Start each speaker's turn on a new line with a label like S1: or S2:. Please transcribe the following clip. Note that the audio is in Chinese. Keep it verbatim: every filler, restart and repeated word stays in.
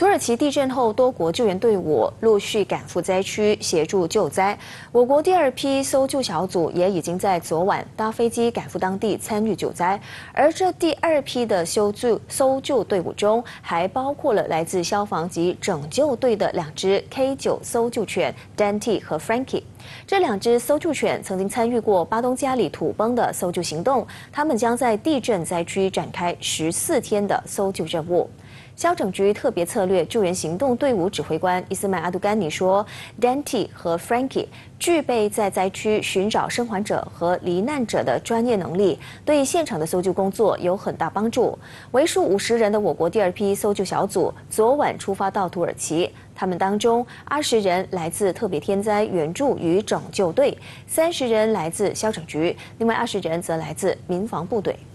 S1: 土耳其地震后，多国救援队伍陆续赶赴灾区协助救灾。我国第二批搜救小组也已经在昨晚搭飞机赶赴当地参与救灾。而这第二批的搜救搜救队伍中，还包括了来自消防及拯救队的两只 K 九搜救犬 Dante 和 Frankie。这两只搜救犬曾经参与过巴东加里土崩的搜救行动，它们将在地震灾区展开十四天的搜救任务。消拯局特别策略救援行动队伍指挥官伊斯麦阿杜甘尼说 ，Dante 和 Frankie 具备在灾区寻找生还者和罹难者的专业能力，对现场的搜救工作有很大帮助。为数五十人的我国第二批搜救小组昨晚出发到土耳其，他们当中二十人来自特别天灾援助与拯救队，三十人来自消拯局，另外二十人则来自民防部队。